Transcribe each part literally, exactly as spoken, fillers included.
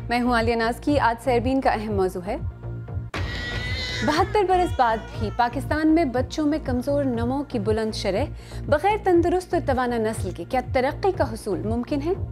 मैं हूं आलिया नाज़की। आज सरबीन का अहम मौजू है बहत्तर बरस बाद भी पाकिस्तान में बच्चों में कमजोर नमो की बुलंद शरह, बगैर तंदुरुस्त और तवाना नस्ल के क्या तरक्की का हुसूल मुमकिन है?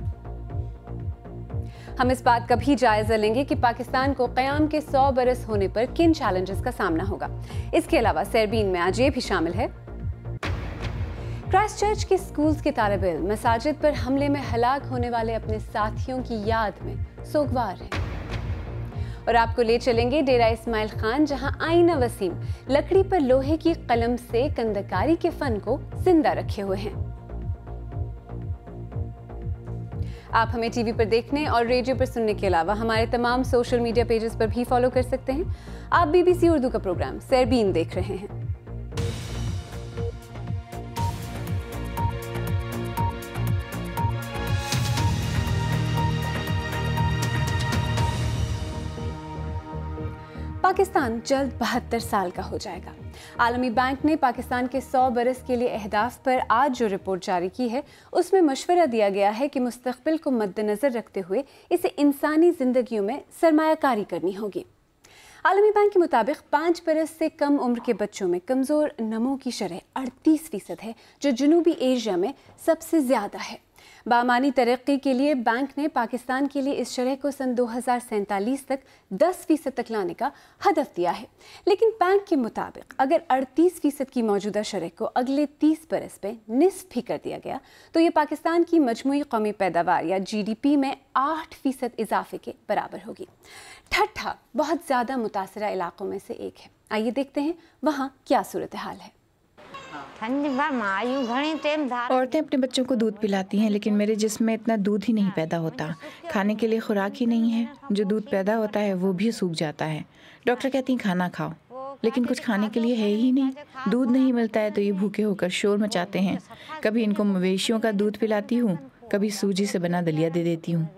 हम इस बात का भी जायजा लेंगे कि पाकिस्तान को क़याम के सौ बरस होने पर किन चैलेंजेस का सामना होगा। इसके अलावा सरबीन में आज ये भी शामिल है क्राइस्ट चर्च के स्कूल्स के तालिब इल्म मसाजिद पर हमले में हलाक होने वाले अपने साथियों की याद में सोगवार हैं। और आपको ले चलेंगे डेरा इस्माइल खान, जहां आईना वसीम लकड़ी पर लोहे की कलम से कंदकारी के फन को जिंदा रखे हुए हैं। आप हमें टीवी पर देखने और रेडियो पर सुनने के अलावा हमारे तमाम सोशल मीडिया पेजेस पर भी फॉलो कर सकते हैं। आप बीबीसी उर्दू का प्रोग्राम सरबीन देख रहे हैं। पाकिस्तान जल्द बहत्तर साल का हो जाएगा। आलमी बैंक ने पाकिस्तान के सौ बरस के लिए अहदाफ पर आज जो रिपोर्ट जारी की है, उसमें मशवरा दिया गया है कि मुस्तकबिल को मद्देनजर रखते हुए इसे इंसानी जिंदगियों में सरमायाकारी करनी होगी। आलमी बैंक के मुताबिक पाँच बरस से कम उम्र के बच्चों में कमज़ोर नमो की शरह अड़तीस फीसद है, जो जनूबी एशिया में सबसे ज़्यादा है। बामानी तरक्की के लिए बैंक ने पाकिस्तान के लिए इस शरह को सन दो हज़ार सैंतालीस तक दस फीसद तक लाने का हदफ दिया है। लेकिन बैंक के मुताबिक अगर अड़तीस फीसद की मौजूदा शरह को अगले तीस बरस में निस्फ भी कर दिया गया, तो ये पाकिस्तान की मजमूई कौमी पैदावार या जी डी पी में आठ फीसद इजाफे के बराबर होगी। ठट्ठा बहुत ज़्यादा मुतासरा इलाकों में से एक है। आइए देखते हैं वहाँ क्या सूरत हाल है। औरतें अपने बच्चों को दूध पिलाती हैं, लेकिन मेरे जिस्म में इतना दूध ही नहीं पैदा होता। खाने के लिए खुराक ही नहीं है। जो दूध पैदा होता है वो भी सूख जाता है। डॉक्टर कहती हैं खाना खाओ, लेकिन कुछ खाने के लिए है ही नहीं। दूध नहीं मिलता है तो ये भूखे होकर शोर मचाते हैं। कभी इनको मवेशियों का दूध पिलाती हूँ, कभी सूजी से बना दलिया दे देती हूँ।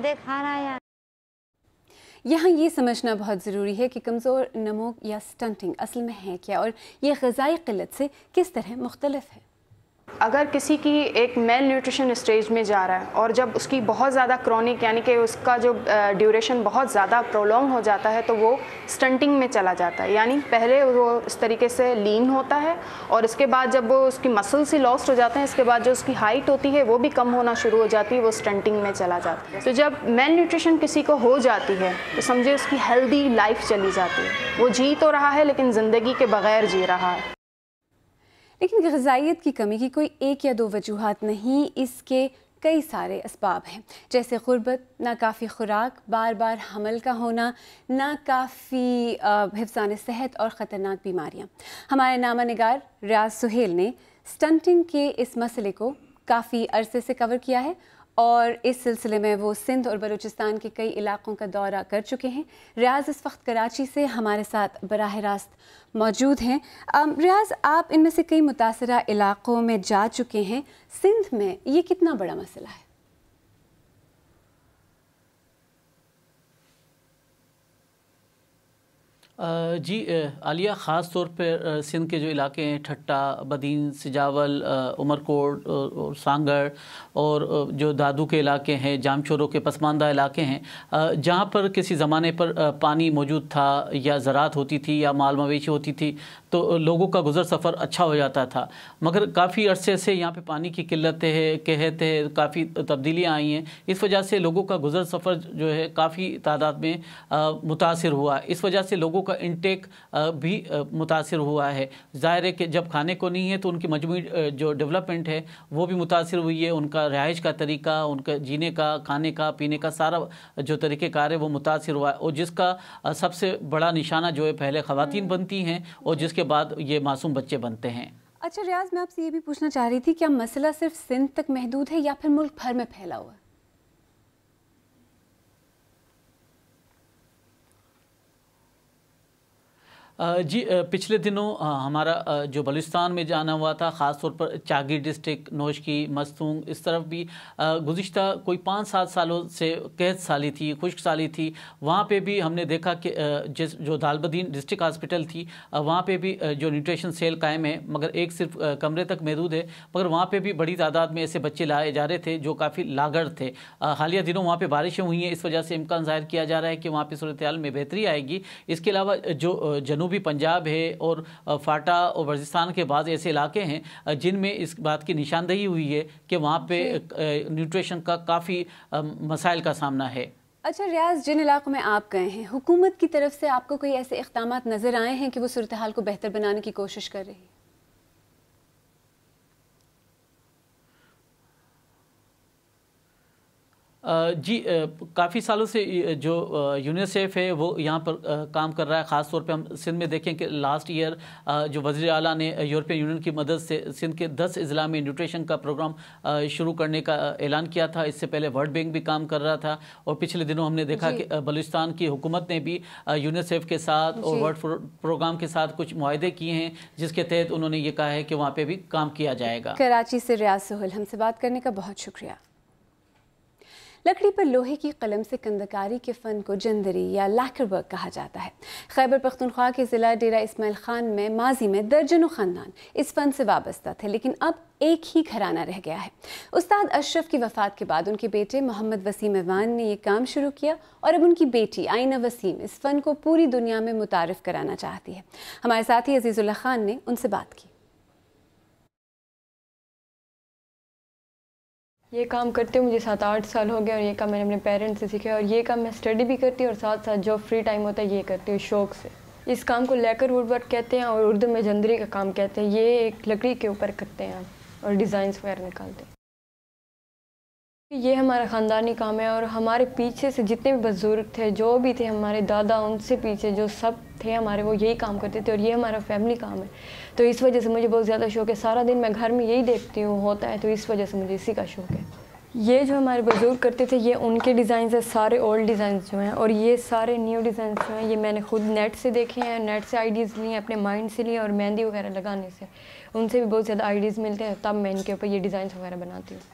यहाँ ये समझना बहुत ज़रूरी है कि कमज़ोर नमो या स्टंटिंग असल में है क्या और ये ग़िज़ाई क़िल्लत से किस तरह मुख्तलिफ है। अगर किसी की एक मेल न्यूट्रिशन स्टेज में जा रहा है और जब उसकी बहुत ज़्यादा क्रॉनिक यानी कि उसका जो ड्यूरेशन बहुत ज़्यादा प्रोलॉन्ग हो जाता है, तो वो स्टंटिंग में चला जाता है। यानी पहले वो इस तरीके से लीन होता है और इसके बाद जब वो उसकी मसल्स ही लॉस्ट हो जाते हैं, इसके बाद जो उसकी हाइट होती है वो भी कम होना शुरू हो जाती है, वो स्टंटिंग में चला जाता है। तो जब मेल न्यूट्रिशन किसी को हो जाती है तो समझे उसकी हेल्दी लाइफ चली जाती है। वो जी तो रहा है लेकिन ज़िंदगी के बगैर जी रहा है। लेकिन ग़िज़ाइयत की कमी की कोई एक या दो वजूहात नहीं, इसके कई सारे असबाब हैं, जैसे ग़ुरबत, नाकाफ़ी खुराक, बार बार हमल का होना, नाकाफ़ी हिफ़्ज़ान सेहत और ख़तरनाक बीमारियाँ। हमारे नामा निगार रियाज सुहेल ने स्टंटिंग के इस मसले को काफ़ी अरसे से कवर किया है और इस सिलसिले में वो सिंध और बलूचिस्तान के कई इलाकों का दौरा कर चुके हैं। रियाज इस वक्त कराची से हमारे साथ बराह रास्त मौजूद हैं। रियाज, आप इनमें से कई मुतासरा इलाकों में जा चुके हैं। सिंध में ये कितना बड़ा मसला है? जी आलिया, ख़ास तौर पर सिंध के जो इलाके हैं, ठट्टा, बदीन, सिजावल, उमरकोट और सांगड़ और जो दादू के इलाके हैं, जामचोरों के पसमानदा इलाके हैं, जहाँ पर किसी ज़माने पर पानी मौजूद था या ज़राअत होती थी या माल मवेशी होती थी, तो लोगों का गुज़र सफ़र अच्छा हो जाता था। मगर काफ़ी अरसे से यहाँ पे पानी की किल्लतें है, कहते हैं, काफ़ी तब्दीलियाँ आई हैं। इस वजह से लोगों का गुज़र सफ़र जो है काफ़ी तादाद में मुतासिर हुआ। इस वजह से लोगों का इंटेक भी मुतासिर हुआ है। ज़ाहिर है कि जब खाने को नहीं है तो उनकी मजमूई जो डेवलपमेंट है वो भी मुतासिर हुई है। उनका रिहाइश का तरीका, उनका जीने का, खाने का, पीने का सारा जो तरीक़ेकार है वो मुतासिर हुआ है। और जिसका सबसे बड़ा निशाना जो है पहले ख़वातीन बनती हैं और जिसके के बाद ये मासूम बच्चे बनते हैं। अच्छा रियाज, मैं आपसे ये भी पूछना चाह रही थी, क्या मसला सिर्फ सिंध तक महदूद है या फिर मुल्क भर में फैला हुआ है? जी पिछले दिनों हमारा जो बलूचिस्तान में जाना हुआ था, ख़ास तौर पर चागी डिस्ट्रिक्ट, नोशकी, मस्तूंग, इस तरफ भी गुज़िश्ता कोई पाँच सात सालों से कैद साली थी, खुश्क साली थी। वहाँ पे भी हमने देखा कि जिस जो दालबदीन डिस्ट्रिक्ट हॉस्पिटल थी वहाँ पे भी जो न्यूट्रिशन सेल कायम है, मगर एक सिर्फ कमरे तक महदूद है, मगर वहाँ पे भी बड़ी तादाद में ऐसे बच्चे लाए जा रहे थे जो काफ़ी लागर थे। हालिया दिनों वहाँ पर बारिशें हुई हैं, इस वजह से इम्कान ज़ाहिर किया जा रहा है कि वहाँ पर सूरत हाल में बेहतरी आएगी। इसके अलावा जो जनूबी पंजाब है और फाटा और वज़ीरिस्तान के बाद ऐसे इलाके हैं जिनमें इस बात की निशानदही हुई है कि वहाँ पे न्यूट्रिशन का काफ़ी मसाइल का सामना है। अच्छा रियाज, जिन इलाकों में आप गए हैं, हुकूमत की तरफ से आपको कोई ऐसे इक़दाम नज़र आए हैं कि वो सूरत हाल को बेहतर बनाने की कोशिश कर रही है? जी काफ़ी सालों से जो यूनिसेफ है वो यहाँ पर काम कर रहा है। ख़ास तौर पे हम सिंध में देखें कि लास्ट ईयर जो वज़ीर आला ने यूरोपियन यूनियन की मदद से सिंध के दस अज़ला में न्यूट्रिशन का प्रोग्राम शुरू करने का ऐलान किया था। इससे पहले वर्ल्ड बैंक भी काम कर रहा था और पिछले दिनों हमने देखा कि बलूचिस्तान की हुकूमत ने भी यूनिसेफ के साथ और वर्ल्ड प्रोग्राम के साथ कुछ मुआहदे किए हैं, जिसके तहत उन्होंने ये कहा है कि वहाँ पर भी काम किया जाएगा। कराची से रियाज सोहेल, हमसे बात करने का बहुत शुक्रिया। लकड़ी पर लोहे की कलम से कंदकारी के फ़न को जंदरी या लैकर वर्क कहा जाता है। खैबर पख्तूनख्वा के ज़िला डेरा इस्माइल खान में माजी में दर्जनों ख़ानदान इस फ़न से वाबस्ता थे, लेकिन अब एक ही घराना रह गया है। उस्ताद अशरफ की वफ़ात के बाद उनके बेटे मोहम्मद वसीम ऐवान ने ये काम शुरू किया और अब उनकी बेटी आइना वसीम इस फ़न को पूरी दुनिया में मुतारिफ़ कराना चाहती है। हमारे साथी अजीज़ुल्लाह खान ने उनसे बात की। ये काम करते हुए मुझे सात आठ साल हो गए और ये काम मैंने अपने पेरेंट्स से सीखा और ये काम मैं स्टडी भी करती हूँ और साथ साथ जो फ्री टाइम होता है ये करती हूँ शौक़ से। इस काम को लैकर वुड वर्क कहते हैं और उर्दू में जंदरी का काम कहते हैं। ये एक लकड़ी के ऊपर करते हैं और डिज़ाइंस वगैरह निकालते हैं। ये हमारा ख़ानदानी काम है और हमारे पीछे से जितने भी बुज़ुर्ग थे, जो भी थे, हमारे दादा, उनसे पीछे जो सब थे हमारे, वो यही काम करते थे और ये हमारा फैमिली काम है। तो इस वजह से मुझे बहुत ज़्यादा शौक़ है। सारा दिन मैं घर में यही देखती हूँ होता है, तो इस वजह से मुझे इसी का शौक़ है। ये जो हमारे बुज़ुर्ग करते थे ये उनके डिज़ाइन है, सारे ओल्ड डिज़ाइन जो हैं, और ये सारे न्यू डिज़ाइन जो हैं ये मैंने खुद नेट से देखे हैं, नेट से आइडियाज़ लिए, अपने माइंड से लिए और मेहंदी वगैरह लगाने से उनसे भी बहुत ज़्यादा आइडियाज़ मिलते हैं, तब मैं इनके ऊपर ये डिज़ाइन वगैरह बनाती हूँ।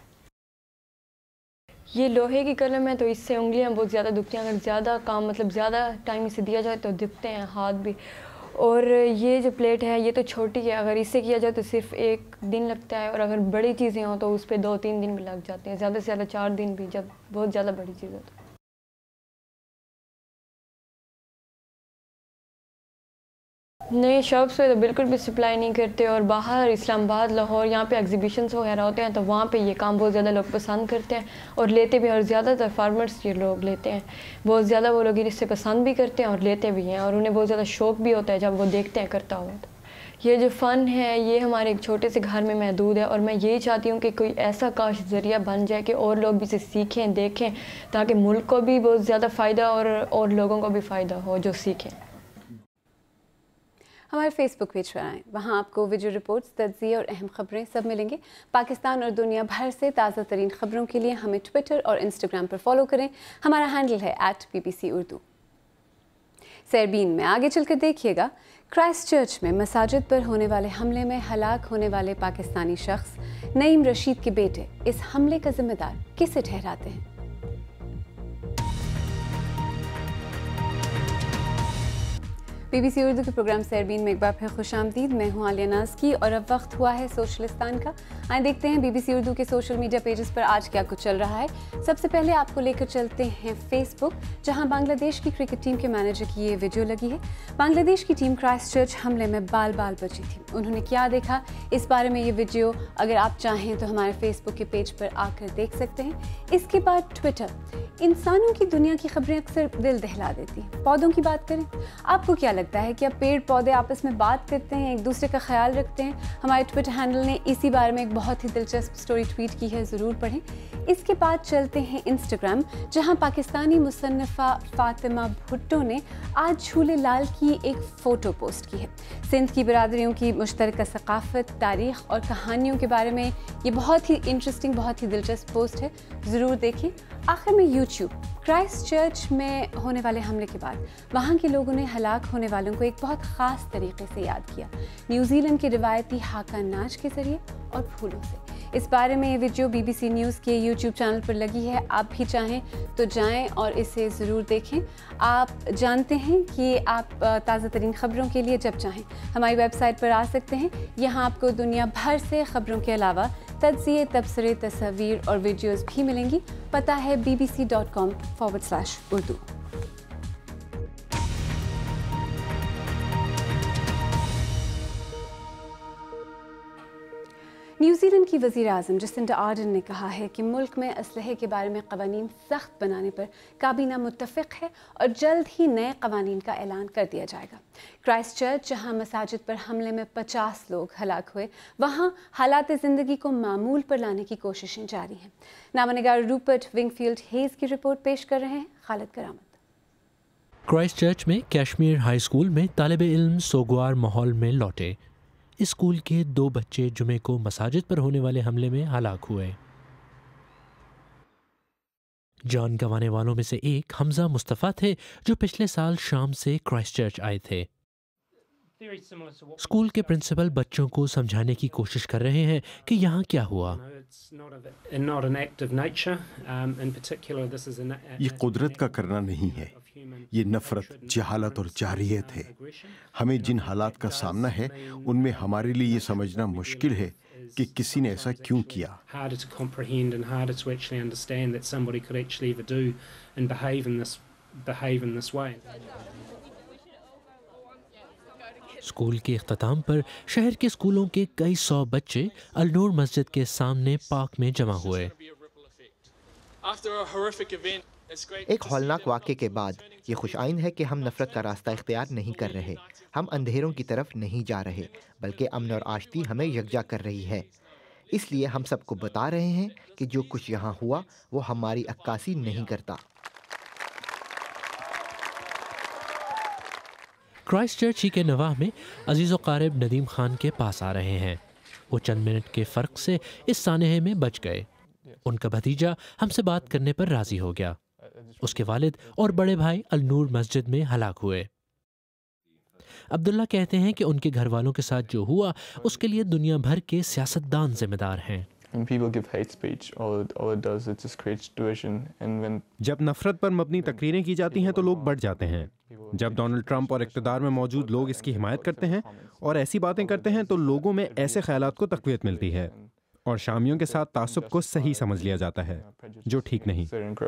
ये लोहे की कलम है तो इससे उंगलियां बहुत ज़्यादा दुखती हैं। अगर ज़्यादा काम मतलब ज़्यादा टाइम इसे दिया जाए तो दुखते हैं हाथ भी। और ये जो प्लेट है ये तो छोटी है, अगर इससे किया जाए तो सिर्फ एक दिन लगता है और अगर बड़ी चीज़ें हों तो उस पर दो तीन दिन भी लग जाते हैं, ज़्यादा से ज़्यादा चार दिन भी, जब बहुत ज़्यादा बड़ी चीज़ हो तो। नए शॉप्स पे तो बिल्कुल भी सप्लाई नहीं करते और बाहर इस्लामाबाद, लाहौर यहाँ पे एग्जीबिशंस वगैरह होते हैं तो वहाँ पे ये काम बहुत ज़्यादा लोग पसंद करते हैं और लेते भी हैं और ज़्यादातर फार्मर्स ये लोग लेते हैं। बहुत ज़्यादा वो लोग इससे पसंद भी करते हैं और लेते भी हैं और उन्हें बहुत ज़्यादा शौक़ भी होता है जब वो देखते हैं करता हुआ। तो ये जो फ़न है ये हमारे एक छोटे से घर में महदूद है और मैं यही चाहती हूँ कि कोई ऐसा काश ज़रिया बन जाए कि और लोग भी इसे सीखें, देखें, ताकि मुल्क को भी बहुत ज़्यादा फ़ायदा और और लोगों को भी फ़ायदा हो जो सीखें। हमारे फेसबुक पेज पर आएँ, वहाँ आपको वीडियो रिपोर्ट्स, तज्ज़िये और अहम खबरें सब मिलेंगे। पाकिस्तान और दुनिया भर से ताज़ा तरीन खबरों के लिए हमें ट्विटर और इंस्टाग्राम पर फॉलो करें। हमारा हैंडल है at B B C Urdu. Sairbeen में आगे चलकर देखिएगा, क्राइस्ट चर्च में मसाजिद पर होने वाले हमले में हलाक होने वाले पाकिस्तानी शख्स नईम रशीद के बेटे इस हमले का जिम्मेदार किसे ठहराते हैं। बीबीसी उर्दू के प्रोग्राम सेरबीन में एक बार फिर खुशामदीद। मैं हूँ आलिया नाज़ की और अब वक्त हुआ है सोशलिस्तान का। आइए देखते हैं बीबीसी उर्दू के सोशल मीडिया पेजेस पर आज क्या कुछ चल रहा है। सबसे पहले आपको लेकर चलते हैं फेसबुक, जहां बांग्लादेश की क्रिकेट टीम के मैनेजर की ये वीडियो लगी है। बांग्लादेश की टीम क्राइस्ट चर्च हमले में बाल बाल बची थी। उन्होंने क्या देखा, इस बारे में ये वीडियो अगर आप चाहें तो हमारे फेसबुक के पेज पर आकर देख सकते हैं। इसके बाद ट्विटर, इंसानों की दुनिया की खबरें अक्सर दिल दहला देती हैं। पौधों की बात करें, आपको क्या लगता है कि अब पेड़ पौधे आपस में बात करते हैं, एक दूसरे का ख्याल रखते हैं? हमारे ट्विटर हैंडल ने इसी बारे में एक बहुत ही दिलचस्प स्टोरी ट्वीट की है, ज़रूर पढ़ें। इसके बाद चलते हैं इंस्टाग्राम, जहां पाकिस्तानी मुसन्निफ़ा फातिमा भुट्टो ने आज झूले लाल की एक फ़ोटो पोस्ट की है। सिंध की बिरादरियों की मुश्तरका सकाफ़त, तारीख़ और कहानियों के बारे में ये बहुत ही इंटरेस्टिंग, बहुत ही दिलचस्प पोस्ट है, ज़रूर देखें। आखिर में यूट्यूब। क्राइस्ट चर्च में होने वाले हमले के बाद वहाँ के लोगों ने हलाक होने वालों को एक बहुत ख़ास तरीके से याद किया, न्यूजीलैंड के रिवायती हाका नाच के ज़रिए और फूलों से। इस बारे में ये वीडियो बीबीसी न्यूज़ के यूट्यूब चैनल पर लगी है, आप भी चाहें तो जाएं और इसे ज़रूर देखें। आप जानते हैं कि आप ताज़ा तरीन ख़बरों के लिए जब चाहें हमारी वेबसाइट पर आ सकते हैं। यहाँ आपको दुनिया भर से ख़बरों के अलावा तज्ज़िये, तबसरे, तस्वीर और वीडियोज़ भी मिलेंगी। पता है B B C dot com forward slash Urdu. New Zealand की वज़ीर आज़म जसिंडा आर्डन ने कहा है कि मुल्क में असलहे के बारे में क़वानीन सख्त बनाने पर काबीना मुत्तफ़िक़ है और जल्द ही नए क़वानीन का ऐलान कर दिया जाएगा। क्राइस्ट चर्च, जहाँ मसाजिद पर हमले में पचास लोग हलाक हुए, वहाँ हालात ज़िंदगी को मामूल पर लाने की कोशिशें जारी हैं। नामानिगार रूपर्ट विंगफील्ड हेज़ की रिपोर्ट पेश कर रहे हैं खालिद करामत। क्राइस्ट चर्च में कैश्मीर हाई स्कूल में तालिबे इल्म सोगवार माहौल में लौटे। इस स्कूल के दो बच्चे जुमे को मसाजिद पर होने वाले हमले में हलाक हुए। जान गंवाने वालों में से एक हमजा मुस्तफ़ा थे, जो पिछले साल शाम से क्राइस्ट चर्च आए थे। स्कूल के प्रिंसिपल बच्चों को समझाने की कोशिश कर रहे हैं कि यहाँ क्या हुआ। ये कुदरत का करना नहीं है, ये नफरत, जहालत और जारियत है। हमें जिन हालात का सामना है उनमें हमारे लिए ये समझना मुश्किल है कि किसी ने ऐसा क्यों किया। स्कूल के इख्तिताम पर शहर के स्कूलों के कई सौ बच्चे अल-नूर मस्जिद के सामने पार्क में जमा हुए। एक हौलनाक वाक़े के बाद ये खुशआइन है कि हम नफरत का रास्ता इख्तियार नहीं कर रहे। हम अंधेरों की तरफ नहीं जा रहे, बल्कि अमन और आश्ती हमें यकजा कर रही है। इसलिए हम सबको बता रहे हैं कि जो कुछ यहाँ हुआ वो हमारी अक्कासी नहीं करता। क्राइस्ट चर्च ही के नवाह में अजीज़ व क़ारिब नदीम खान के पास आ रहे हैं। वो चंद मिनट के फ़र्क से इस सानहे में बच गए। उनका भतीजा हमसे बात करने पर राज़ी हो गया। उसके वालिद और बड़े भाई अल-नूर मस्जिद में हलाक हुए। अब्दुल्ला कहते हैं कि उनके घर वालों के साथ जो हुआ उसके लिए दुनिया भर के सियासतदान जिम्मेदार हैं। जब नफरत पर मबनी तकरीरें की जाती हैं तो लोग बढ़ जाते हैं। जब डोनाल्ड ट्रंप और इक़्तिदार में मौजूद लोग इसकी हिमायत करते हैं और ऐसी बातें करते हैं तो लोगों में ऐसे ख्यालात को तक़वियत मिलती है और शामियों के साथ तासुब को सही समझ लिया जाता है, जो ठीक नहीं।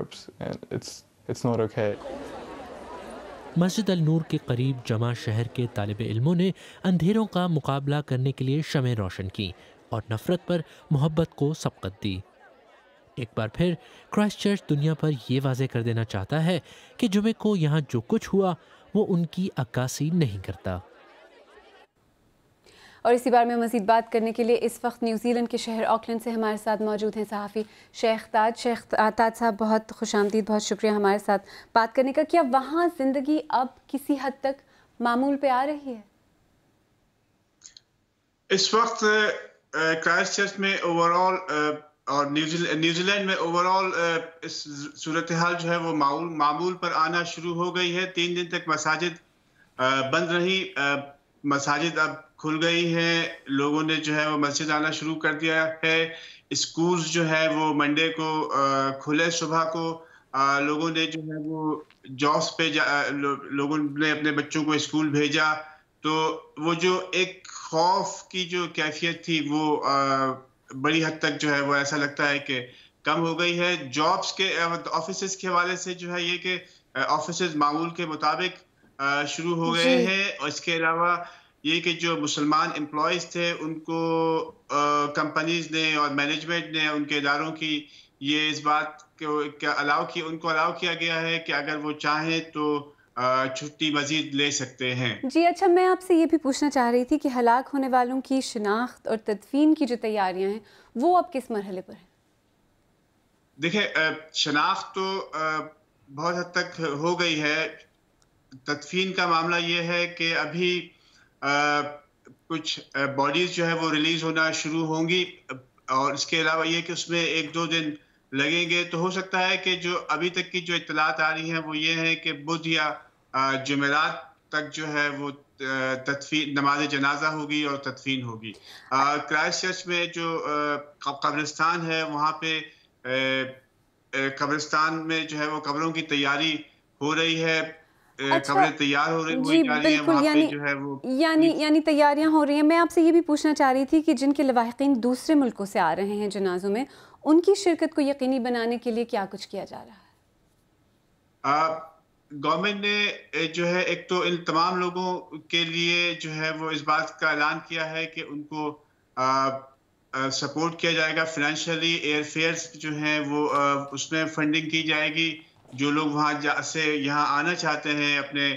मस्जिद अल-नूर के करीब जमा शहर के तालिबे इल्मों ने अंधेरों का मुकाबला करने के लिए शमें रोशन की और नफरत पर मोहब्बत को सबकत दी। एक बार फिर क्राइस्ट चर्च दुनिया पर यह वाज़ेह कर देना चाहता है कि जुमे को यहाँ जो कुछ हुआ वो उनकी अक्कासी नहीं करता। और इसी बारे में मज़ीद बात करने के लिए इस वक्त न्यूजीलैंड के शहर ऑकलैंड से हमारे साथ मौजूद हैं सहाफ़ी शेख ताज। शेख ताज साहब, बहुत खुशामदीद, बहुत शुक्रिया हमारे साथ बात करने का। क्या वहाँ ज़िंदगी अब किसी हद तक मामूल पे आ रही है? इस वक्त क्राइस्ट चर्च में ओवरऑल और न्यूजीलैंड में ओवरऑल इस सूरत हाल जो है वो मामूल मामूल पर आना शुरू हो गई है। तीन दिन तक मसाजिद बंद रही, मसाजिद अब खुल गई हैं। लोगों ने जो है वो मस्जिद आना शुरू कर दिया है। स्कूल्स जो है वो मंडे को खुले, सुबह को लोगों ने जो है वो जॉब्स पे लो, लोगों ने अपने बच्चों को स्कूल भेजा। तो वो जो एक खौफ की जो कैफियत थी वो आ, बड़ी हद तक जो है वो ऐसा लगता है कि कम हो गई है। जॉब्स के ऑफिसेज के हवाले से जो है ये कि ऑफिसेज मामूल के मुताबिक शुरू हो गए हैं। और इसके अलावा ये कि जो मुसलमान एम्प्लॉयज़ थे उनको कंपनीज ने और मैनेजमेंट ने उनके इदारों की ये इस बात को अलाउ की उनको अलाउ किया गया है कि अगर वो चाहें तो छुट्टी मजीद ले सकते हैं। जी अच्छा, मैं आपसे ये भी पूछना चाह रही थी कि हलाक होने वालों की शिनाख्त और तदफीन की जो तैयारियां हैं वो अब किस मरहले पर हैं? देखिए, शिनाख्त तो बहुत हद तक हो गई है। तदफीन का मामला ये है कि अभी आ, कुछ बॉडीज जो है वो रिलीज होना शुरू होंगी और इसके अलावा ये कि उसमें एक दो दिन लगेंगे तो हो सकता है कि जो अभी तक की जो इत्तलात आ रही हैं वो ये है कि बुध या जुमेरात तक जो है वो तदफीन नमाज जनाजा होगी और तदफीन होगी। क्राइस्ट चर्च में जो कब्रिस्तान है वहाँ पे कब्रिस्तान में जो है वो कब्रों की तैयारी हो रही है। अच्छा, कब्रें तैयार हो रही जी बिल्कुल, यानी जो है वो यानी यानी तैयारियां हो रही हैं। मैं आपसे ये भी पूछना चाह रही थी कि जिनके लवाहिकीन दूसरे मुल्कों से आ रहे हैं जनाजों में, उनकी शिरकत को यकीनी बनाने के लिए क्या कुछ किया जा रहा है? गवर्नमेंट ने जो है एक तो इन तमाम लोगों के लिए जो है वो इस बात का ऐलान किया है कि उनको सपोर्ट किया जाएगा फाइनेंशियली। एयर फेयर्स जो हैं वो आ, उसमें फंडिंग की जाएगी। जो लोग वहाँ से यहाँ आना चाहते हैं अपने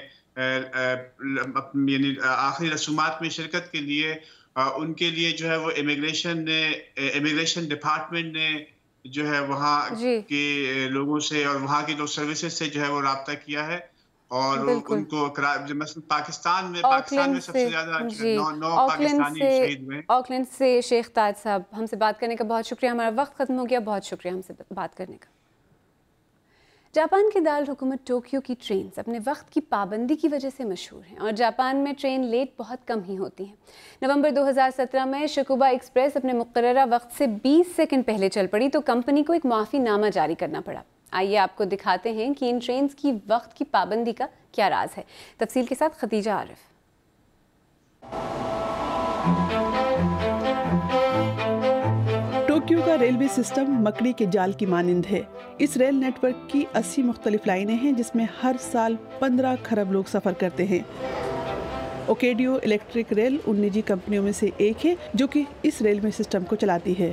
यानी आखिरी रसूमात में शिरकत के लिए, आ, उनके लिए जो है वो इमिग्रेशन ने इमिग्रेशन डिपार्टमेंट ने जो है वहाँ के लोगों से और वहाँ की जो सर्विसेज से जो है वो राब्ता किया है और उनको मतलब पाकिस्तान में पाकिस्तान में सबसे ज्यादा नौ नौ पाकिस्तानी शहीद हुए। ऑकलैंड से शेख ताज साहब, हमसे बात करने का बहुत शुक्रिया। हमारा वक्त खत्म हो गया, बहुत शुक्रिया हमसे बात करने का। जापान के दारुल हुकूमत टोक्यो की ट्रेन्स अपने वक्त की पाबंदी की वजह से मशहूर हैं और जापान में ट्रेन लेट बहुत कम ही होती हैं। नवंबर दो हज़ार सत्रह में शिकुबा एक्सप्रेस अपने मुकर्ररा वक्त से बीस सेकंड पहले चल पड़ी तो कंपनी को एक माफ़ीनामा जारी करना पड़ा। आइए आपको दिखाते हैं कि इन ट्रेन्स की वक्त की पाबंदी का क्या राज है। तफसील के साथ खदीजा आरिफ। टोक्यो का रेलवे सिस्टम मकड़ी के जाल की मानिंद है। इस रेल नेटवर्क की अस्सी मुख्तलिफ लाइनें हैं जिसमें हर साल पंद्रह खरब लोग सफ़र करते हैं। ओकेडियो इलेक्ट्रिक रेल उन निजी कंपनियों में से एक है जो कि इस रेलवे सिस्टम को चलाती है।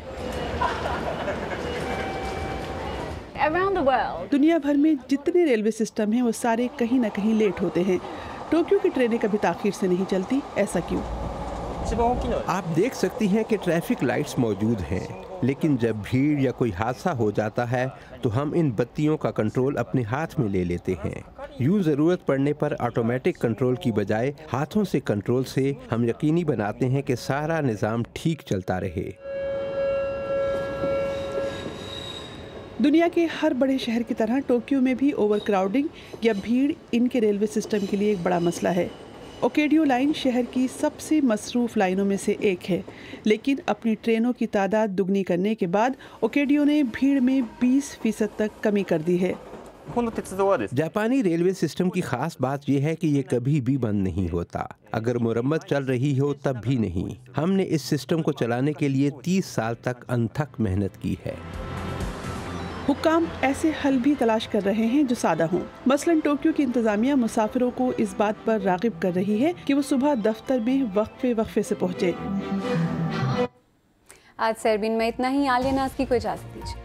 दुनिया भर में जितने रेलवे सिस्टम हैं वो सारे कहीं ना कहीं लेट होते हैं। टोक्यो की ट्रेनें कभी ताख़ीर से नहीं चलती, ऐसा क्यों? आप देख सकती हैं कि ट्रैफिक लाइट्स मौजूद हैं, लेकिन जब भीड़ या कोई हादसा हो जाता है तो हम इन बत्तियों का कंट्रोल अपने हाथ में ले लेते हैं। यूँ ज़रूरत पड़ने पर ऑटोमेटिक कंट्रोल की बजाय हाथों से कंट्रोल से हम यकीनी बनाते हैं कि सारा निज़ाम ठीक चलता रहे। दुनिया के हर बड़े शहर की तरह टोक्यो में भी ओवरक्राउडिंग या भीड़ इनके रेलवे सिस्टम के लिए एक बड़ा मसला है। ओकेडियो लाइन शहर की सबसे मसरूफ़ लाइनों में से एक है, लेकिन अपनी ट्रेनों की तादाद दुगनी करने के बाद ओकेडियो ने भीड़ में बीस फीसद तक कमी कर दी है। जापानी रेलवे सिस्टम की खास बात यह है कि ये कभी भी बंद नहीं होता। अगर मुरम्मत चल रही हो तब भी नहीं। हमने इस सिस्टम को चलाने के लिए तीस साल तक अनथक मेहनत की है। हुक्काम ऐसे हल भी तलाश कर रहे हैं जो सादा हों। मसलन टोक्यो की इंतजामिया मुसाफिरों को इस बात पर रागिब कर रही है कि वो सुबह दफ्तर में वक्फे वक्फे से पहुंचे। आज सरबीन में इतना ही। आलिया नाज की को इजाजत दीजिए।